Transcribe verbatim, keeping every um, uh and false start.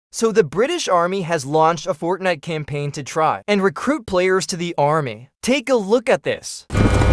So the British Army has launched a Fortnite campaign to try and recruit players to the army. Take a look at this.